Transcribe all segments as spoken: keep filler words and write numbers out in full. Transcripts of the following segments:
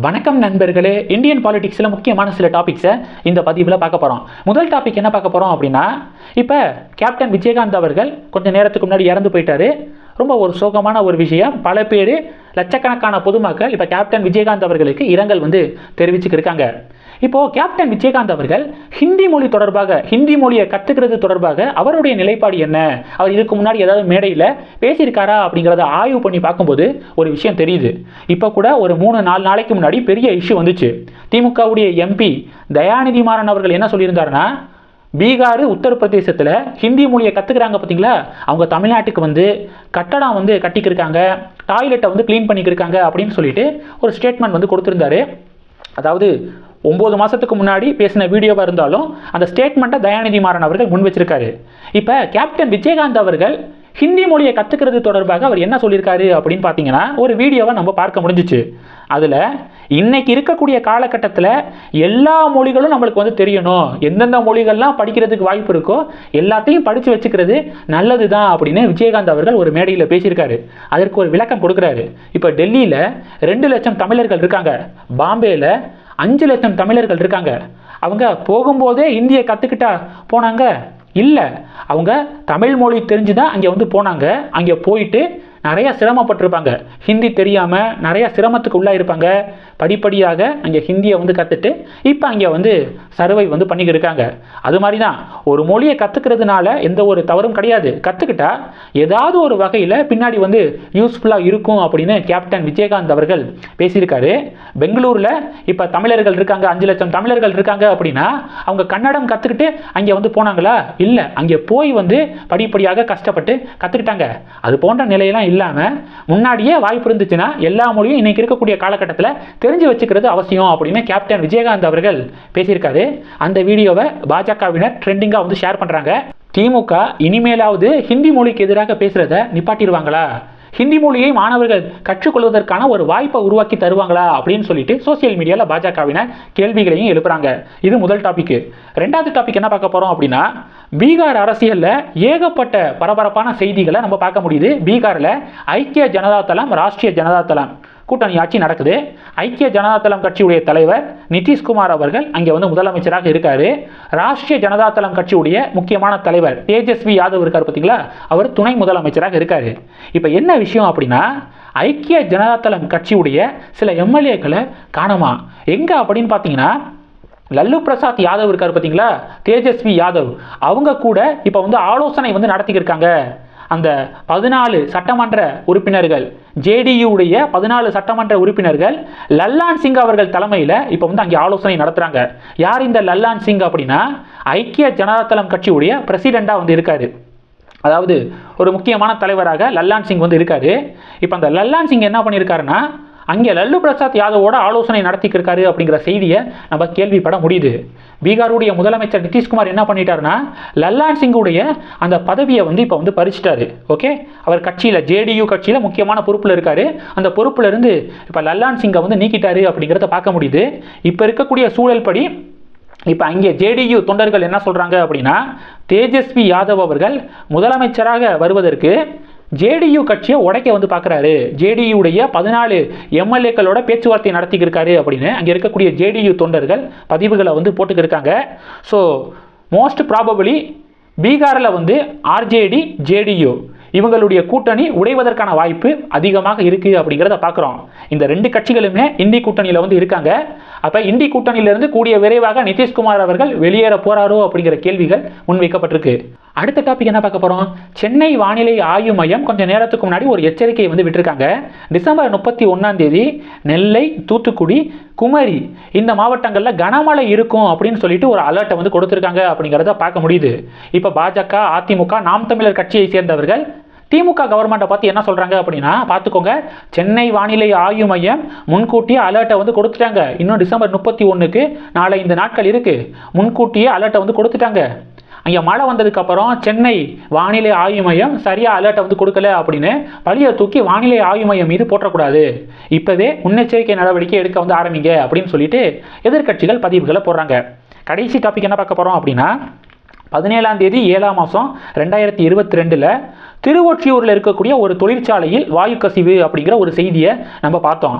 வணக்கம் நண்பர்களே, இந்தியன் பாலிடிக்ஸில் முக்கியமான சில டாபிக்ஸை இந்த பதிவில் பார்க்க போகிறோம். முதல் டாபிக் என்ன பார்க்க போகிறோம் அப்படின்னா, இப்போ கேப்டன் விஜயகாந்த் அவர்கள் கொஞ்சம் நேரத்துக்கு முன்னாடி இறந்து போயிட்டாரு. ரொம்ப ஒரு சோகமான ஒரு விஷயம். பல பேர், லட்சக்கணக்கான பொதுமக்கள் இப்போ கேப்டன் விஜயகாந்த் அவர்களுக்கு இரங்கல் வந்து தெரிவிச்சுக்கிருக்காங்க. இப்போது கேப்டன் விஜயகாந்த் அவர்கள் ஹிந்தி மொழி தொடர்பாக, ஹிந்தி மொழியை கற்றுக்கிறது தொடர்பாக அவருடைய நிலைப்பாடு என்ன, அவர் இதுக்கு முன்னாடி ஏதாவது மேடையில் பேசியிருக்காரா அப்படிங்கிறத ஆய்வு பண்ணி பார்க்கும்போது ஒரு விஷயம் தெரியுது. இப்போ கூட ஒரு மூணு நாலு நாளைக்கு முன்னாடி பெரிய இஷ்யூ வந்துச்சு. திமுகவுடைய எம்பி தயாநிதி மாறன் அவர்கள் என்ன சொல்லியிருந்தாருன்னா, பீகார், உத்தரப்பிரதேசத்தில் ஹிந்தி மொழியை கற்றுக்கிறாங்க பார்த்தீங்களா, அவங்க தமிழ்நாட்டுக்கு வந்து கட்டடம் வந்து கட்டிக்கிருக்காங்க, டாய்லெட்டை வந்து க்ளீன் பண்ணிக்கிருக்காங்க அப்படின்னு சொல்லிட்டு ஒரு ஸ்டேட்மெண்ட் வந்து கொடுத்துருந்தாரு. அதாவது ஒம்பது மாதத்துக்கு முன்னாடி பேசின வீடியோவாக இருந்தாலும் அந்த ஸ்டேட்மெண்ட்டை தயாநிதி மாறன் அவர்கள் முன் வச்சிருக்காரு. இப்போ கேப்டன் விஜயகாந்த் அவர்கள் ஹிந்தி மொழியை கற்றுக்கிறது தொடர்பாக அவர் என்ன சொல்லியிருக்காரு அப்படின்னு பார்த்தீங்கன்னா, ஒரு வீடியோவை நம்ம பார்க்க முடிஞ்சிச்சு. அதில் இன்னைக்கு இருக்கக்கூடிய காலகட்டத்தில் எல்லா மொழிகளும் நம்மளுக்கு வந்து தெரியணும், எந்தெந்த மொழிகள்லாம் படிக்கிறதுக்கு வாய்ப்பு இருக்கோ எல்லாத்தையும் படித்து வச்சுக்கிறது நல்லது தான் அப்படின்னு விஜயகாந்த் அவர்கள் ஒரு மேடையில் பேசியிருக்காரு. அதற்கு ஒரு விளக்கம் கொடுக்குறாரு. இப்போ டெல்லியில் ரெண்டு லட்சம் தமிழர்கள் இருக்காங்க, பாம்பேயில் அஞ்சு லட்சம் தமிழர்கள் இருக்காங்க. அவங்க போகும்போதே இந்தியை கற்றுக்கிட்டா போனாங்க? இல்லை, அவங்க தமிழ் மொழி தெரிஞ்சு தான் அங்கே வந்து போனாங்க. அங்கே போயிட்டு நிறையா சிரமப்பட்டிருப்பாங்க, ஹிந்தி தெரியாமல் நிறையா சிரமத்துக்கு உள்ளே இருப்பாங்க. படிப்படியாக அங்கே ஹிந்தியை வந்து கற்றுட்டு இப்போ அங்கே வந்து சர்வை வந்து பண்ணிக்கிட்டு இருக்காங்க. அது மாதிரி தான் ஒரு மொழியை கற்றுக்கிறதுனால எந்த ஒரு தவறும் கிடையாது. கற்றுக்கிட்டா ஏதாவது ஒரு வகையில் பின்னாடி வந்து யூஸ்ஃபுல்லாக இருக்கும் அப்படின்னு கேப்டன் விஜயகாந்த் அவர்கள் பேசியிருக்காரு. பெங்களூரில் இப்போ தமிழர்கள் இருக்காங்க, அஞ்சு லட்சம் தமிழர்கள் இருக்காங்க அப்படின்னா அவங்க கன்னடம் கற்றுக்கிட்டு அங்கே வந்து போனாங்களா? இல்லை, அங்கே போய் வந்து படிப்படியாக கஷ்டப்பட்டு கற்றுக்கிட்டாங்க. அது போன்ற நிலையெல்லாம் இல்லாமல் முன்னாடியே வாய்ப்பு இருந்துச்சுன்னா எல்லா மொழியும் இன்னைக்கு இருக்கக்கூடிய காலகட்டத்தில் தெரிஞ்சு வச்சுக்கிறது அவசியம் அப்படின்னு கேப்டன் விஜயகாந்த் அவர்கள் பேசியிருக்காரு. அந்த வீடியோவை பாஜகவினர் ட்ரெண்டிங்காக வந்து ஷேர் பண்ணுறாங்க. திமுக இனிமேலாவது ஹிந்தி மொழிக்கு எதிராக பேசுகிறத நிப்பாட்டிடுவாங்களா, ஹிந்தி மொழியை மாணவர்கள் கற்றுக்கொள்வதற்கான ஒரு வாய்ப்பை உருவாக்கி தருவாங்களா அப்படின்னு சொல்லிட்டு சோசியல் மீடியாவில் பாஜகவினர் கேள்விகளையும் எழுப்புறாங்க. இது முதல் டாபிக். ரெண்டாவது டாபிக் என்ன பார்க்க போகிறோம் அப்படின்னா, பீகார் அரசியலில் ஏகப்பட்ட பரபரப்பான செய்திகளை நம்ம பார்க்க முடியுது. பீகாரில் ஐக்கிய ஜனதா தளம், ராஷ்ட்ரிய ஜனதா தளம் கூட்டணி ஆட்சி நடக்குது. ஐக்கிய ஜனதா தளம் கட்சியுடைய தலைவர் நிதிஷ்குமார் அவர்கள் அங்கே வந்து முதலமைச்சராக இருக்காரு. ராஷ்ட்ரிய ஜனதா தளம் கட்சியுடைய முக்கியமான தலைவர் தேஜஸ்வி யாதவ் இருக்கார் பார்த்தீங்களா, அவர் துணை முதலமைச்சராக இருக்காரு. இப்போ என்ன விஷயம் அப்படின்னா, ஐக்கிய ஜனதா தளம் கட்சியுடைய சில எம்எல்ஏக்களை காணோமா. எங்கே அப்படின்னு பார்த்தீங்கன்னா, லல்லு பிரசாத் யாதவ் இருக்கார் பார்த்தீங்களா, தேஜஸ்வி யாதவ், அவங்க கூட இப்போ வந்து ஆலோசனை வந்து நடத்திக்கிருக்காங்க. அந்த பதினாலு சட்டமன்ற உறுப்பினர்கள், ஜேடியுடைய பதினாலு சட்டமன்ற உறுப்பினர்கள் லல்லான் சிங் அவர்கள் தலைமையில் இப்போ வந்து அங்கே ஆலோசனை நடத்துகிறாங்க. யார் இந்த லல்லான் சிங் அப்படின்னா, ஐக்கிய ஜனதா தளம் கட்சியுடைய பிரசிடெண்ட்டாக வந்து இருக்காரு. அதாவது ஒரு முக்கியமான தலைவராக லல்லான் சிங் வந்து இருக்காரு. இப்போ அந்த லல்லான் சிங் என்ன பண்ணியிருக்காருன்னா, அங்கே லல்லு பிரசாத் யாதவோட ஆலோசனை நடத்திக்கிருக்காரு அப்படிங்கிற செய்தியை நம்ம கேள்விப்பட முடியுது. பீகாருடைய முதலமைச்சர் நிதிஷ்குமார் என்ன பண்ணிட்டாருன்னா, லல்லான் சிங்குடைய அந்த பதவியை வந்து இப்போ வந்து பறிச்சிட்டாரு. ஓகே, அவர் கட்சியில், ஜேடியு கட்சியில் முக்கியமான பொறுப்பில் இருக்காரு. அந்த பொறுப்பில் இருந்து இப்போ லல்லான் சிங்கை வந்து நீக்கிட்டாரு அப்படிங்கிறத பார்க்க முடியுது. இப்போ இருக்கக்கூடிய சூழல் படி இப்போ அங்கே ஜேடியு தொண்டர்கள் என்ன சொல்கிறாங்க அப்படின்னா, தேஜஸ்வி யாதவ் அவர்கள் முதலமைச்சராக வருவதற்கு ஜேடியு கட்சியை உடைக்க வந்து பார்க்குறாரு, ஜேடியுடைய பதினாலு எம்எல்ஏக்களோட பேச்சுவார்த்தை நடத்திக்கிருக்காரு அப்படின்னு அங்கே இருக்கக்கூடிய ஜேடியு தொண்டர்கள் பதிவுகளை வந்து போட்டுக்கிருக்காங்க. ஸோ மோஸ்ட் ப்ராபபிளி பீகாரில் வந்து ஆர்ஜேடி, ஜேடியு இவங்களுடைய கூட்டணி உடைவதற்கான வாய்ப்பு அதிகமாக இருக்குது அப்படிங்கிறத பார்க்குறோம். இந்த ரெண்டு கட்சிகளுமே இந்தி கூட்டணியில் வந்து இருக்காங்க. அப்போ இந்தி கூட்டணியிலிருந்து கூடிய விரைவாக நிதிஷ்குமார் அவர்கள் வெளியேற போகிறாரோ அப்படிங்கிற கேள்விகள் முன்வைக்கப்பட்டிருக்கு. அடுத்த டாபிக் என்ன பார்க்க போகிறோம், சென்னை வானிலை ஆய்வு மையம் கொஞ்சம் நேரத்துக்கு முன்னாடி ஒரு எச்சரிக்கையை வந்து விட்டுருக்காங்க. டிசம்பர் முப்பத்தி ஒன்றாம் தேதி நெல்லை, தூத்துக்குடி, குமரி இந்த மாவட்டங்களில் கனமழை இருக்கும் அப்படின்னு சொல்லிட்டு ஒரு அலர்ட்டை வந்து கொடுத்துருக்காங்க அப்படிங்கிறத பார்க்க முடியுது. இப்போ பாஜக, அதிமுக, நாம் தமிழர் கட்சியை சேர்ந்தவர்கள் திமுக கவர்மெண்ட்டை பார்த்து என்ன சொல்கிறாங்க அப்படின்னா, பார்த்துக்கோங்க, சென்னை வானிலை ஆய்வு மையம் முன்கூட்டியே அலர்ட்டை வந்து கொடுத்துட்டாங்க. இன்னும் டிசம்பர் முப்பத்தி ஒன்றுக்கு நாலு ஐந்து நாட்கள் இருக்குது, முன்கூட்டியே அலர்ட்டை வந்து கொடுத்துட்டாங்க. அங்கே மழை வந்ததுக்கப்புறம் சென்னை வானிலை ஆய்வு மையம் சரியாக அலர்ட்டை வந்து கொடுக்கல அப்படின்னு பழியை தூக்கி வானிலை ஆய்வு மையம் மீது போட்டக்கூடாது, இப்போவே முன்னெச்சரிக்கை நடவடிக்கை எடுக்க வந்து ஆரம்பிங்க அப்படின்னு சொல்லிட்டு எதிர்க்கட்சிகள் பதிவுகளை போடுறாங்க. கடைசி டாபிக் என்ன பார்க்க போகிறோம் அப்படின்னா, பதினேழாம் தேதி ஏழாம் மாதம் ரெண்டாயிரத்தி இருபத்தி ரெண்டில் திருவொற்றியூரில் இருக்கக்கூடிய ஒரு தொழிற்சாலையில் வாயு கசிவு அப்படிங்கிற ஒரு செய்தியை நம்ம பார்த்தோம்.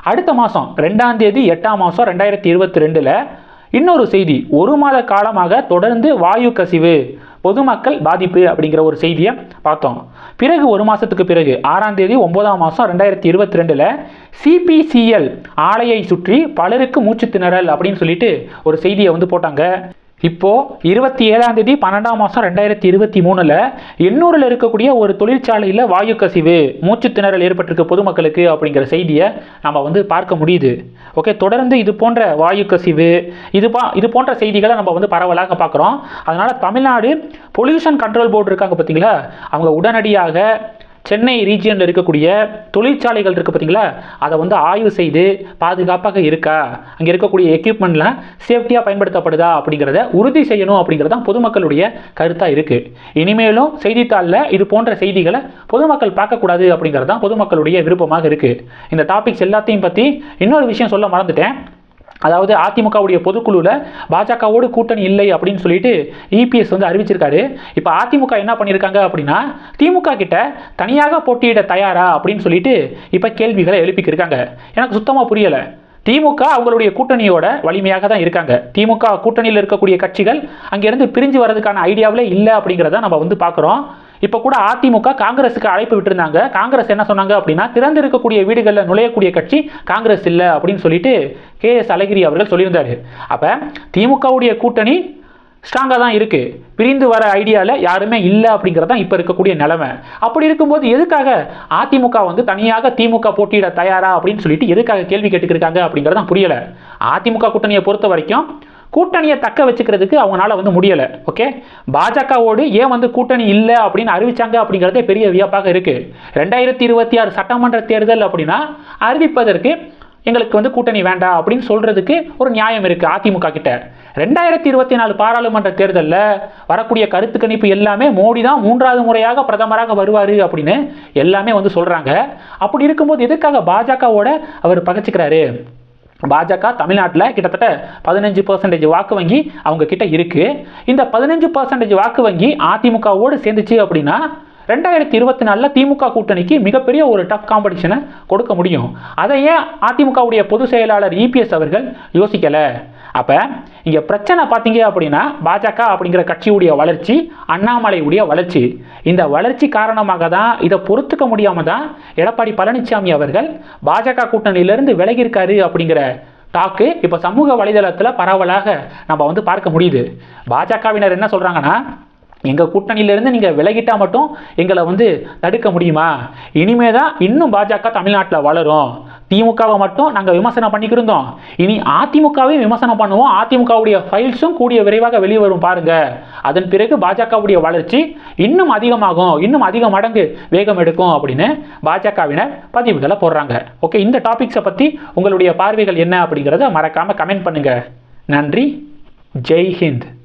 அடுத்த மாதம் ரெண்டாம் தேதி எட்டாம் மாதம் ரெண்டாயிரத்தி இருபத்தி ரெண்டில் இன்னொரு செய்தி, ஒரு மாத காலமாக தொடர்ந்து வாயு கசிவு, பொதுமக்கள் பாதிப்பு அப்படிங்கிற ஒரு செய்தியை பார்த்தோம். பிறகு ஒரு மாதத்துக்கு பிறகு ஆறாம் தேதி ஒன்பதாம் மாதம் ரெண்டாயிரத்தி இருபத்தி ரெண்டில் சிபிசிஎல் ஆலையை சுற்றி பலருக்கு மூச்சு திணறல் அப்படின்னு சொல்லிட்டு ஒரு செய்தியை வந்து போட்டாங்க. இப்போது இருபத்தி ஏழாம் தேதி பன்னெண்டாம் மாதம் ரெண்டாயிரத்தி இருபத்தி மூணில் எண்ணூரில் இருக்கக்கூடிய ஒரு தொழிற்சாலையில் வாயு கசிவு, மூச்சு திணறல் ஏற்பட்டிருக்கு பொதுமக்களுக்கு அப்படிங்கிற செய்தியை நம்ம வந்து பார்க்க முடியுது. ஓகே, தொடர்ந்து இது போன்ற வாயு கசிவு இது பா இது போன்ற செய்திகளை நம்ம வந்து பரவலாக பார்க்குறோம். அதனால் தமிழ்நாடு பொல்யூஷன் கண்ட்ரோல் போர்டு இருக்காங்க பார்த்தீங்களா, அவங்க உடனடியாக சென்னை ரீஜியனில் இருக்கக்கூடிய தொழிற்சாலைகள் இருக்குது பார்த்தீங்களா, அதை வந்து ஆய்வு செய்து பாதுகாப்பாக இருக்கா, அங்கே இருக்கக்கூடிய எக்யூப்மெண்ட்லாம் சேஃப்டியாக பயன்படுத்தப்படுதா அப்படிங்கிறத உறுதி செய்யணும் அப்படிங்கிறது தான் பொதுமக்களுடைய கருத்தாக இருக்குது. இனிமேலும் செய்தித்தாளில் இது போன்ற செய்திகளை பொதுமக்கள் பார்க்கக்கூடாது அப்படிங்கிறது தான் பொதுமக்களுடைய விருப்பமாக இருக்குது. இந்த டாபிக்ஸ் எல்லாத்தையும் பற்றி இன்னொரு விஷயம் சொல்ல மறந்துட்டேன். அதாவது அதிமுகவுடைய பொதுக்குழுவில் பாஜகவோடு கூட்டணி இல்லை அப்படின்னு சொல்லிட்டு இபிஎஸ் வந்து அறிவிச்சிருக்காரு. இப்போ அதிமுக என்ன பண்ணியிருக்காங்க அப்படின்னா, திமுக கிட்ட தனியாக போட்டியிட தயாரா அப்படின்னு சொல்லிட்டு இப்போ கேள்விகளை எழுப்பிக்கிருக்காங்க. எனக்கு சுத்தமாக புரியலை. திமுக அவங்களுடைய கூட்டணியோட வலிமையாக தான் இருக்காங்க. திமுக கூட்டணியில் இருக்கக்கூடிய கட்சிகள் அங்கேருந்து பிரிஞ்சு வர்றதுக்கான ஐடியாவிலே இல்லை அப்படிங்கிறத நம்ம வந்து பார்க்குறோம். இப்போ கூட அதிமுக காங்கிரஸுக்கு அழைப்பு விட்டுருந்தாங்க. காங்கிரஸ் என்ன சொன்னாங்க அப்படின்னா, திறந்து இருக்கக்கூடிய வீடுகளில் நுழையக்கூடிய கட்சி காங்கிரஸ் இல்லை அப்படின்னு சொல்லிட்டு கே எஸ் அழகிரி அவர்கள் சொல்லியிருந்தார். அப்போ திமுகவுடைய கூட்டணி ஸ்ட்ராங்காக தான் இருக்குது, பிரிந்து வர ஐடியாவில் யாருமே இல்லை அப்படிங்கிறது தான் இப்போ இருக்கக்கூடிய நிலைமை. அப்படி இருக்கும்போது எதுக்காக அதிமுக வந்து தனியாக திமுக போட்டியிட தயாரா அப்படின்னு சொல்லிட்டு எதுக்காக கேள்வி கேட்டுக்கிருக்காங்க அப்படிங்கிறது தான் புரியலை. அதிமுக கூட்டணியை பொறுத்த வரைக்கும் கூட்டணியை தக்க வச்சுக்கிறதுக்கு அவங்களால வந்து முடியலை. ஓகே, பாஜகவோடு ஏன் வந்து கூட்டணி இல்லை அப்படின்னு அறிவிச்சாங்க அப்படிங்கிறதே பெரிய வியப்பாக இருக்குது. ரெண்டாயிரத்தி இருபத்தி ஆறு சட்டமன்ற தேர்தல் அப்படின்னா அறிவிப்பதற்கு எங்களுக்கு வந்து கூட்டணி வேண்டாம் அப்படின்னு சொல்கிறதுக்கு ஒரு நியாயம் இருக்குது அதிமுக கிட்ட. ரெண்டாயிரத்தி இருபத்தி நாலு பாராளுமன்ற தேர்தலில் வரக்கூடிய கருத்து கணிப்பு எல்லாமே மோடி தான் மூன்றாவது முறையாக பிரதமராக வருவார் அப்படின்னு எல்லாமே வந்து சொல்கிறாங்க. அப்படி இருக்கும்போது எதுக்காக பாஜகவோட அவர் பகைச்சிக்கிறாரு? பாஜக தமிழ்நாட்டில் கிட்டத்தட்ட பதினஞ்சு பர்சன்டேஜ் வாக்கு வங்கி அவங்க கிட்ட இருக்கு. இந்த பதினஞ்சு பர்சன்டேஜ் வாக்கு வங்கி அதிமுகவோடு சேர்ந்துச்சு அப்படின்னா ரெண்டாயிரத்தி இருபத்தி நாலில் திமுக கூட்டணிக்கு மிகப்பெரிய ஒரு டஃப் காம்படிஷனை கொடுக்க முடியும். அதை ஏன் அதிமுகவுடைய பொதுச் செயலாளர் இபிஎஸ் அவர்கள் யோசிக்கலை? அப்போ இங்கே பிரச்சனை பார்த்தீங்க அப்படின்னா பாஜக அப்படிங்கிற கட்சியுடைய வளர்ச்சி, அண்ணாமலையுடைய வளர்ச்சி. இந்த வளர்ச்சி காரணமாக தான் இதை பொறுத்துக்க முடியாமல் தான் எடப்பாடி பழனிசாமி அவர்கள் பாஜக கூட்டணியிலிருந்து விலகியிருக்காரு அப்படிங்கிற டாக்கு இப்போ சமூக வலைதளத்தில் பரவலாக நம்ம வந்து பார்க்க முடியுது. பாஜகவினர் என்ன சொல்கிறாங்கன்னா, எங்கள் கூட்டணியிலேருந்து நீங்கள் விலகிட்டால் மட்டும் எங்களை வந்து தடுக்க முடியுமா? இனிமே தான் இன்னும் பாஜக தமிழ்நாட்டில் வளரும். திமுகவை மட்டும் நாங்கள் விமர்சனம் பண்ணிக்கிருந்தோம், இனி அதிமுகவையும் விமர்சனம் பண்ணுவோம். அதிமுகவுடைய ஃபைல்ஸும் கூடிய விரைவாக வெளியே வரும் பாருங்க. அதன் பிறகு பாஜகவுடைய வளர்ச்சி இன்னும் அதிகமாகும், இன்னும் அதிக மடங்கு வேகம் எடுக்கும் அப்படின்னு பாஜகவினர் பதிவுகளை போடுறாங்க. ஓகே, இந்த டாபிக்ஸை பற்றி உங்களுடைய பார்வைகள் என்ன அப்படிங்கிறத மறக்காமல் கமெண்ட் பண்ணுங்கள். நன்றி. ஜெய் ஹிந்த்.